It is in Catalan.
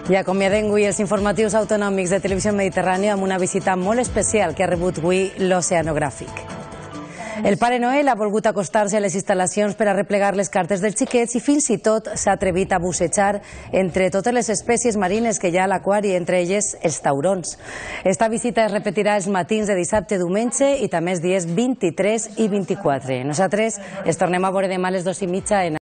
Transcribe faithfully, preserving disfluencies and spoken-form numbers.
I acomiadem avui els informatius autonòmics de Televisió Mediterrània amb una visita molt especial que ha rebut avui l'Oceanogràfic. El Pare Noel ha volgut acostar-se a les instal·lacions per a replegar les cartes dels xiquets i fins i tot s'ha atrevit a bussejar entre totes les espècies marines que hi ha a l'aquari, entre elles els taurons. Esta visita es repetirà els matins de dissabte, diumenge i també els dies vint-i-tres i vint-i-quatre. Nosaltres es tornem a veure demà a les dues i mitja en